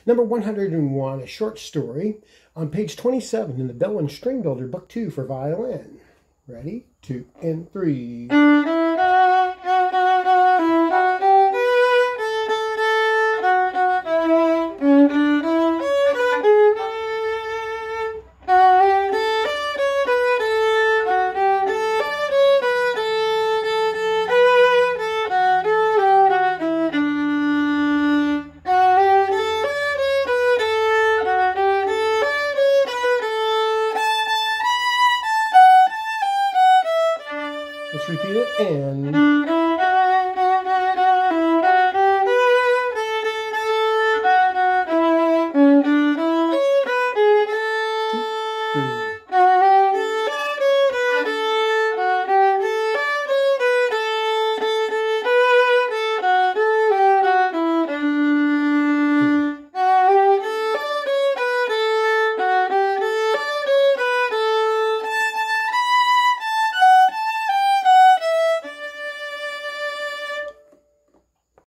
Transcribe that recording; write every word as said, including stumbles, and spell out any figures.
Number one hundred and one, a short story on page twenty-seven in the Belwin String Builder, book two for violin. Ready? Two and three.